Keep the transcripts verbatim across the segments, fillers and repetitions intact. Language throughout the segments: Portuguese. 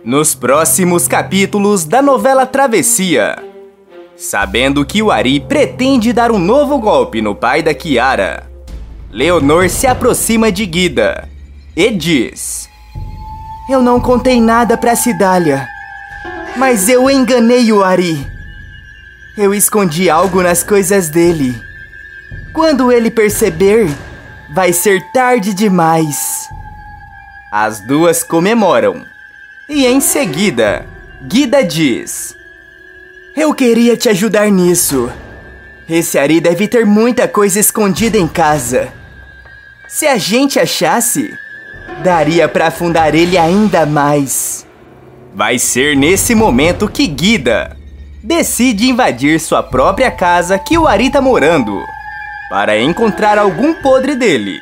Nos próximos capítulos da novela Travessia, sabendo que o Ari pretende dar um novo golpe no pai da Kiara, Leonor se aproxima de Guida e diz: Eu não contei nada pra Cidália, mas eu enganei o Ari. Eu escondi algo nas coisas dele. Quando ele perceber, vai ser tarde demais. As duas comemoram. E em seguida, Guida diz: Eu queria te ajudar nisso. Esse Ari deve ter muita coisa escondida em casa. Se a gente achasse, daria pra afundar ele ainda mais. Vai ser nesse momento que Guida decide invadir sua própria casa que o Ari tá morando, para encontrar algum podre dele.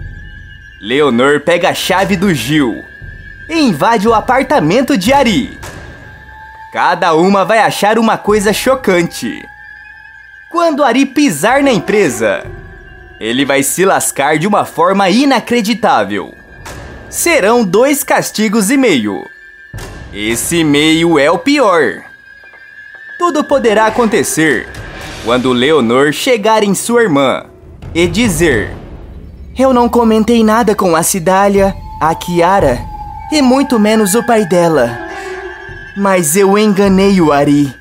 Leonor pega a chave do Gil e invade o apartamento de Ari. Cada uma vai achar uma coisa chocante. Quando Ari pisar na empresa, ele vai se lascar de uma forma inacreditável. Serão dois castigos e meio. Esse meio é o pior. Tudo poderá acontecer quando Leonor chegar em sua irmã e dizer: Eu não comentei nada com a Cidália, a Kiara e muito menos o pai dela. Mas eu enganei o Ari.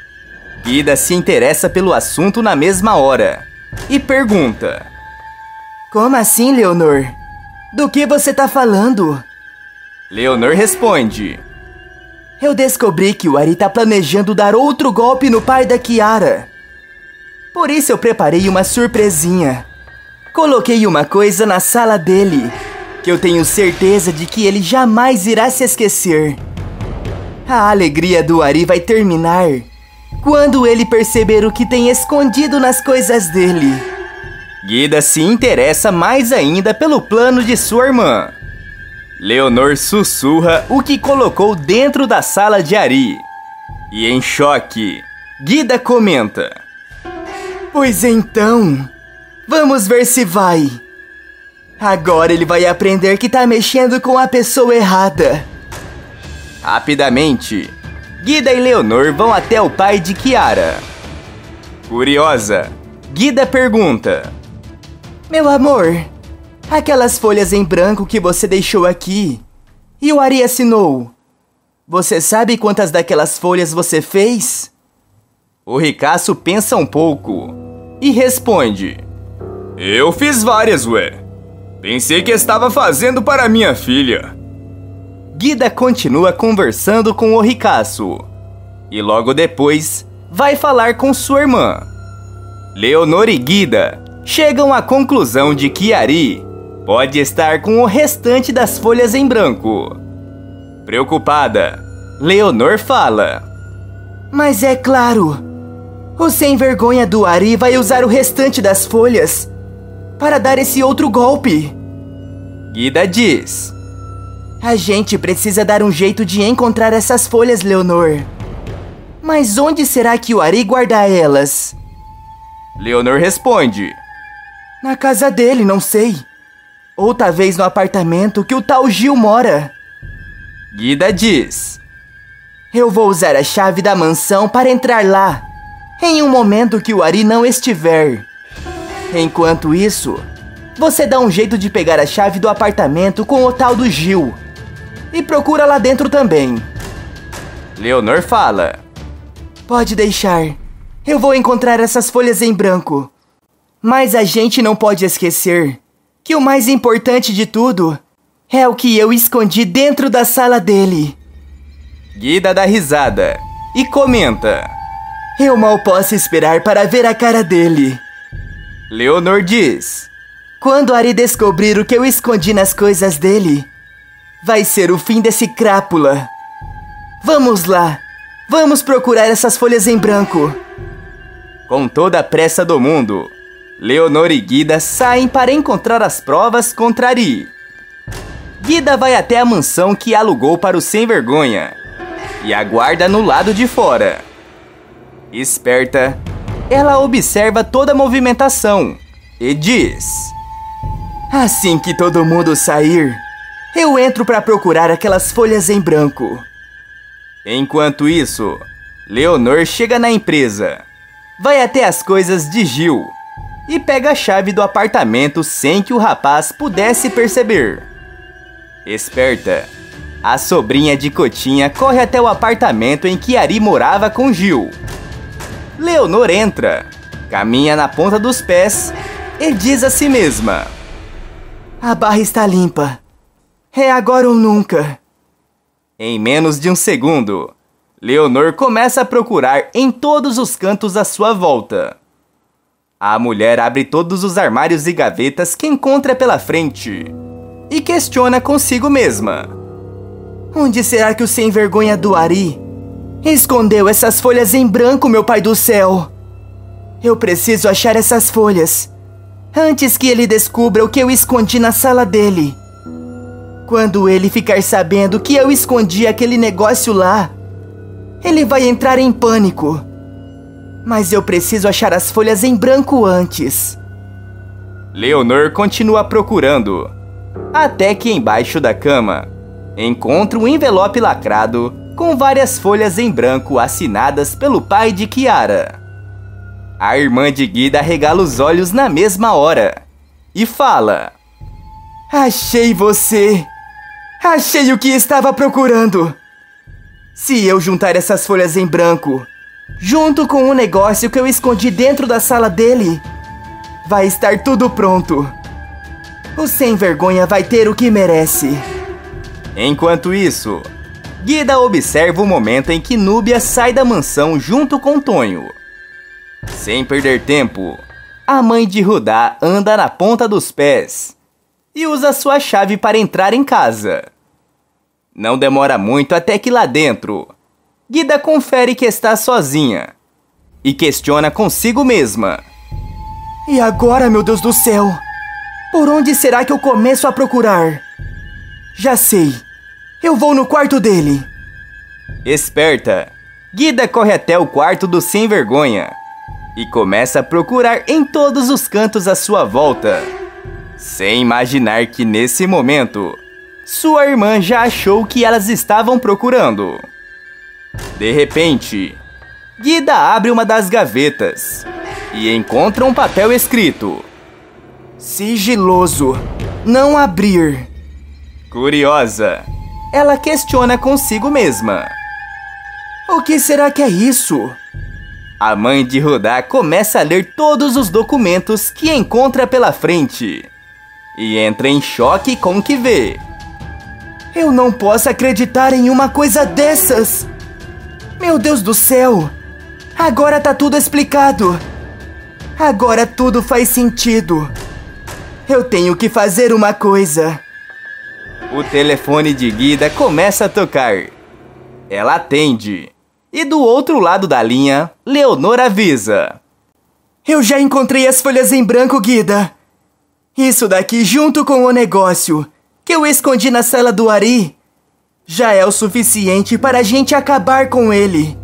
Guida se interessa pelo assunto na mesma hora e pergunta: Como assim, Leonor? Do que você tá falando? Leonor responde: Eu descobri que o Ari tá planejando dar outro golpe no pai da Kiara. Por isso eu preparei uma surpresinha. Coloquei uma coisa na sala dele, que eu tenho certeza de que ele jamais irá se esquecer. A alegria do Ari vai terminar quando ele perceber o que tem escondido nas coisas dele. Guida se interessa mais ainda pelo plano de sua irmã. Leonor sussurra o que colocou dentro da sala de Ari. E em choque, Guida comenta: Pois então, vamos ver se vai. Agora ele vai aprender que tá mexendo com a pessoa errada. Rapidamente, Guida e Leonor vão até o pai de Kiara. Curiosa, Guida pergunta: Meu amor, aquelas folhas em branco que você deixou aqui e o Ari assinou, você sabe quantas daquelas folhas você fez? O ricaço pensa um pouco e responde: Eu fiz várias, ué. Pensei que estava fazendo para minha filha. Guida continua conversando com o ricaço e logo depois vai falar com sua irmã. Leonor e Guida chegam à conclusão de que Ari pode estar com o restante das folhas em branco. Preocupada, Leonor fala: Mas é claro, o sem vergonha do Ari vai usar o restante das folhas para dar esse outro golpe. Guida diz: A gente precisa dar um jeito de encontrar essas folhas, Leonor. Mas onde será que o Ari guarda elas? Leonor responde: Na casa dele, não sei. Ou talvez no apartamento que o tal Gil mora. Guida diz: Eu vou usar a chave da mansão para entrar lá, em um momento que o Ari não estiver. Enquanto isso, você dá um jeito de pegar a chave do apartamento com o tal do Gil. E procura lá dentro também. Leonor fala: Pode deixar. Eu vou encontrar essas folhas em branco. Mas a gente não pode esquecer que o mais importante de tudo é o que eu escondi dentro da sala dele. Guida dá risada e comenta: Eu mal posso esperar para ver a cara dele. Leonor diz: Quando Ari descobrir o que eu escondi nas coisas dele, vai ser o fim desse crápula. Vamos lá. Vamos procurar essas folhas em branco. Com toda a pressa do mundo, Leonor e Guida saem para encontrar as provas contra Ari. Guida vai até a mansão que alugou para o sem-vergonha e aguarda no lado de fora. Esperta, ela observa toda a movimentação e diz: Assim que todo mundo sair, eu entro para procurar aquelas folhas em branco. Enquanto isso, Leonor chega na empresa, vai até as coisas de Gil e pega a chave do apartamento sem que o rapaz pudesse perceber. Esperta, a sobrinha de Cotinha corre até o apartamento em que Ari morava com Gil. Leonor entra, caminha na ponta dos pés e diz a si mesma: a barra está limpa. É agora ou nunca. Em menos de um segundo, Leonor começa a procurar em todos os cantos à sua volta. A mulher abre todos os armários e gavetas que encontra pela frente e questiona consigo mesma: onde será que o sem-vergonha do Ari escondeu essas folhas em branco, meu pai do céu? Eu preciso achar essas folhas antes que ele descubra o que eu escondi na sala dele. Quando ele ficar sabendo que eu escondi aquele negócio lá, ele vai entrar em pânico. Mas eu preciso achar as folhas em branco antes. Leonor continua procurando, até que embaixo da cama encontra um envelope lacrado com várias folhas em branco assinadas pelo pai de Kiara. A irmã de Guida arregala os olhos na mesma hora e fala: achei você! Achei o que estava procurando! Se eu juntar essas folhas em branco, junto com um negócio que eu escondi dentro da sala dele, vai estar tudo pronto. O sem-vergonha vai ter o que merece. Enquanto isso, Guida observa o momento em que Núbia sai da mansão junto com Tonho. Sem perder tempo, a mãe de Rudá anda na ponta dos pés e usa sua chave para entrar em casa. Não demora muito até que lá dentro, Guida confere que está sozinha e questiona consigo mesma: e agora, meu Deus do céu? Por onde será que eu começo a procurar? Já sei, eu vou no quarto dele. Esperta, Guida corre até o quarto do sem-vergonha e começa a procurar em todos os cantos à sua volta, sem imaginar que nesse momento sua irmã já achou o que elas estavam procurando. De repente, Guida abre uma das gavetas e encontra um papel escrito: sigiloso, não abrir. Curiosa, ela questiona consigo mesma: o que será que é isso? A mãe de Rudá começa a ler todos os documentos que encontra pela frente e entra em choque com o que vê. Eu não posso acreditar em uma coisa dessas! Meu Deus do céu! Agora tá tudo explicado! Agora tudo faz sentido! Eu tenho que fazer uma coisa! O telefone de Guida começa a tocar. Ela atende. E do outro lado da linha, Leonor avisa: eu já encontrei as folhas em branco, Guida! Isso daqui, junto com o negócio que eu escondi na sala do Ari, já é o suficiente para a gente acabar com ele.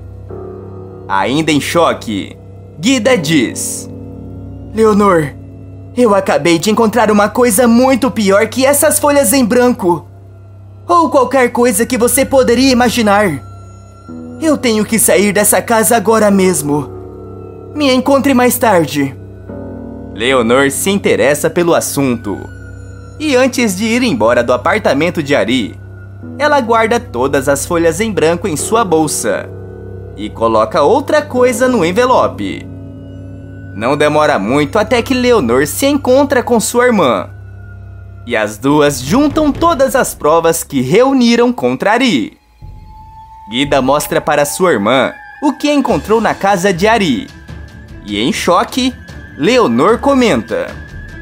Ainda em choque, Guida diz: Leonor, eu acabei de encontrar uma coisa muito pior que essas folhas em branco. Ou qualquer coisa que você poderia imaginar. Eu tenho que sair dessa casa agora mesmo. Me encontre mais tarde. Leonor se interessa pelo assunto. E antes de ir embora do apartamento de Ari, ela guarda todas as folhas em branco em sua bolsa e coloca outra coisa no envelope. Não demora muito até que Leonor se encontra com sua irmã. E as duas juntam todas as provas que reuniram contra Ari. Guida mostra para sua irmã o que encontrou na casa de Ari. E em choque, Leonor comenta: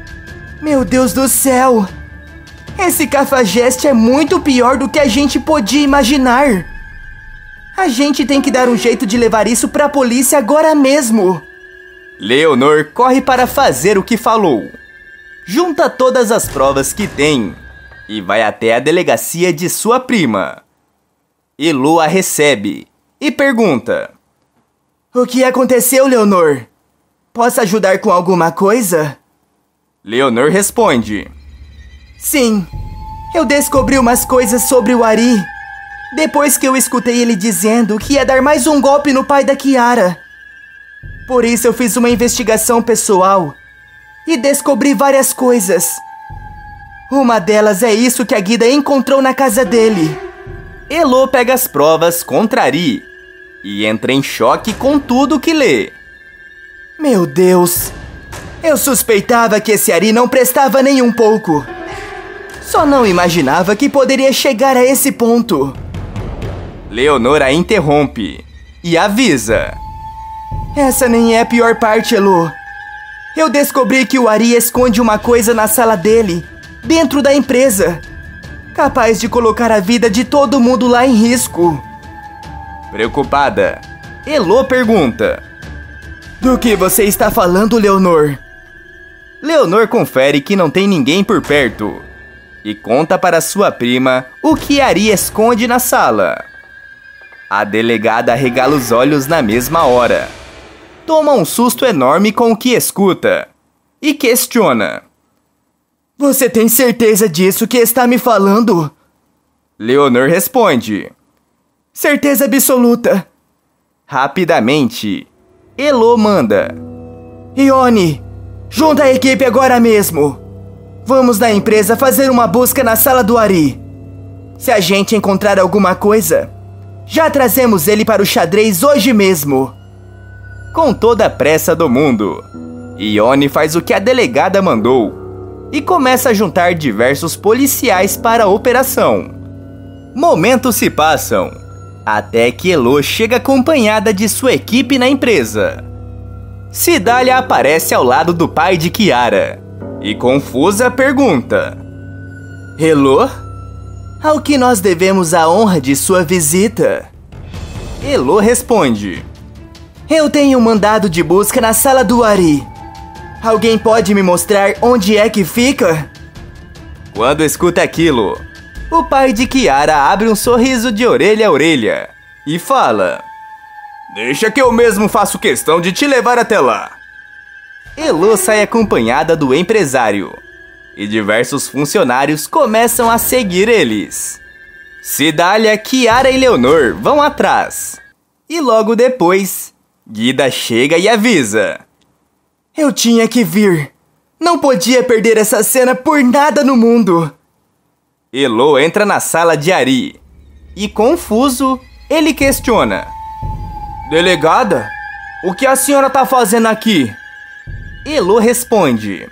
meu Deus do céu! Esse cafajeste é muito pior do que a gente podia imaginar. A gente tem que dar um jeito de levar isso para a polícia agora mesmo. Leonor corre para fazer o que falou. Junta todas as provas que tem e vai até a delegacia de sua prima. Elu a recebe e pergunta: o que aconteceu, Leonor? Posso ajudar com alguma coisa? Leonor responde: sim, eu descobri umas coisas sobre o Ari. Depois que eu escutei ele dizendo que ia dar mais um golpe no pai da Kiara. Por isso eu fiz uma investigação pessoal e descobri várias coisas. Uma delas é isso que a Guida encontrou na casa dele. Elo pega as provas contra Ari e entra em choque com tudo que lê. Meu Deus! Eu suspeitava que esse Ari não prestava nem um pouco. Só não imaginava que poderia chegar a esse ponto. Leonor a interrompe e avisa. Essa nem é a pior parte, Elo. Eu descobri que o Ari esconde uma coisa na sala dele, dentro da empresa, capaz de colocar a vida de todo mundo lá em risco. Preocupada, Elo pergunta: do que você está falando, Leonor? Leonor confere que não tem ninguém por perto e conta para sua prima o que Ari esconde na sala. A delegada arregala os olhos na mesma hora. Toma um susto enorme com o que escuta e questiona. Você tem certeza disso que está me falando? Leonor responde. Certeza absoluta. Rapidamente, Elo manda. Ione, junta a equipe agora mesmo. Vamos na empresa fazer uma busca na sala do Ari. Se a gente encontrar alguma coisa, já trazemos ele para o xadrez hoje mesmo. Com toda a pressa do mundo, Ione faz o que a delegada mandou e começa a juntar diversos policiais para a operação. Momentos se passam, até que Elo chega acompanhada de sua equipe na empresa. Cidália aparece ao lado do pai de Kiara e, confusa, pergunta: Elo? Ao que nós devemos a honra de sua visita? Elo responde: eu tenho um mandado de busca na sala do Ari. Alguém pode me mostrar onde é que fica? Quando escuta aquilo, o pai de Kiara abre um sorriso de orelha a orelha e fala: deixa que eu mesmo faço questão de te levar até lá. Elo sai acompanhada do empresário e diversos funcionários começam a seguir eles. Cidália, Kiara e Leonor vão atrás. E logo depois, Guida chega e avisa: eu tinha que vir. Não podia perder essa cena por nada no mundo. Elo entra na sala de Ari e, confuso, ele questiona: delegada, o que a senhora tá fazendo aqui? Elo responde: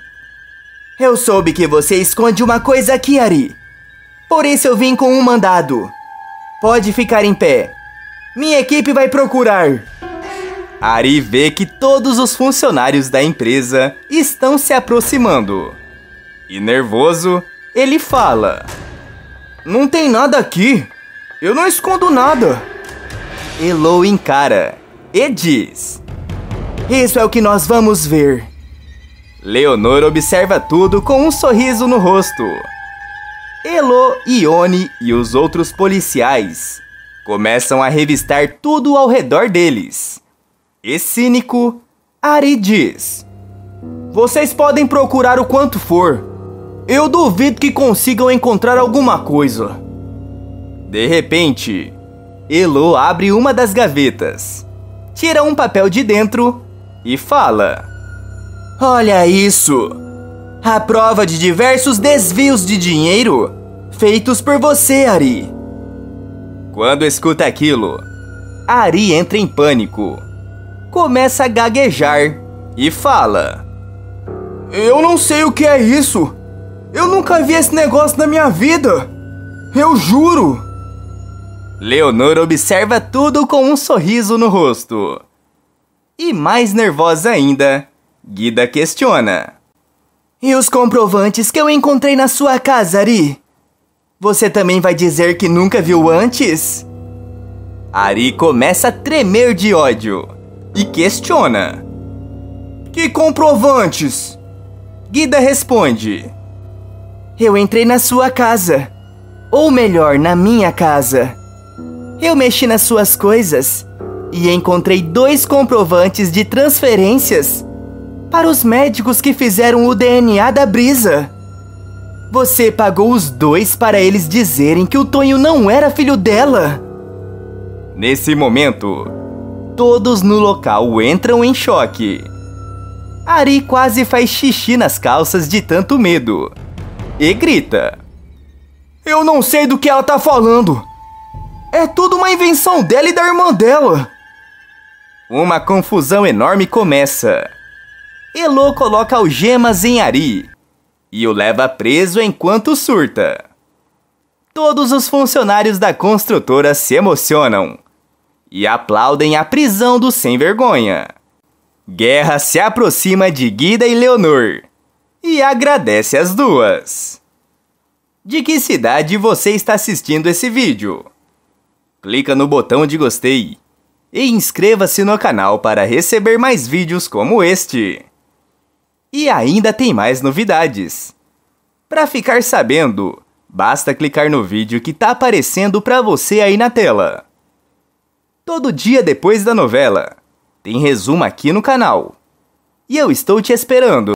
eu soube que você esconde uma coisa aqui, Ari. Por isso eu vim com um mandado. Pode ficar em pé. Minha equipe vai procurar. Ari vê que todos os funcionários da empresa estão se aproximando. E nervoso, ele fala: não tem nada aqui. Eu não escondo nada. Elo encara e diz: isso é o que nós vamos ver. Leonor observa tudo com um sorriso no rosto. Elo, Ione e os outros policiais começam a revistar tudo ao redor deles. E cínico, Ari diz: vocês podem procurar o quanto for. Eu duvido que consigam encontrar alguma coisa. De repente, Elo abre uma das gavetas, tira um papel de dentro e fala: olha isso! A prova de diversos desvios de dinheiro feitos por você, Ari. Quando escuta aquilo, Ari entra em pânico. Começa a gaguejar e fala: eu não sei o que é isso. Eu nunca vi esse negócio na minha vida. Eu juro. Leonor observa tudo com um sorriso no rosto. E mais nervosa ainda, Guida questiona: e os comprovantes que eu encontrei na sua casa, Ari? Você também vai dizer que nunca viu antes? Ari começa a tremer de ódio e questiona: que comprovantes? Guida responde: eu entrei na sua casa. Ou melhor, na minha casa. Eu mexi nas suas coisas e encontrei dois comprovantes de transferências para os médicos que fizeram o D N A da Brisa. Você pagou os dois para eles dizerem que o Tonho não era filho dela? Nesse momento, todos no local entram em choque. Ari quase faz xixi nas calças de tanto medo e grita: Eu não sei do que ela tá falando. É tudo uma invenção dela e da irmã dela. Uma confusão enorme começa. Elo coloca algemas em Ari e o leva preso enquanto surta. Todos os funcionários da construtora se emocionam e aplaudem a prisão do sem-vergonha. Guerra se aproxima de Guida e Leonor e agradece as duas. De que cidade você está assistindo esse vídeo? Clica no botão de gostei e inscreva-se no canal para receber mais vídeos como este. E ainda tem mais novidades. Para ficar sabendo, basta clicar no vídeo que tá aparecendo para você aí na tela. Todo dia depois da novela, tem resumo aqui no canal. E eu estou te esperando.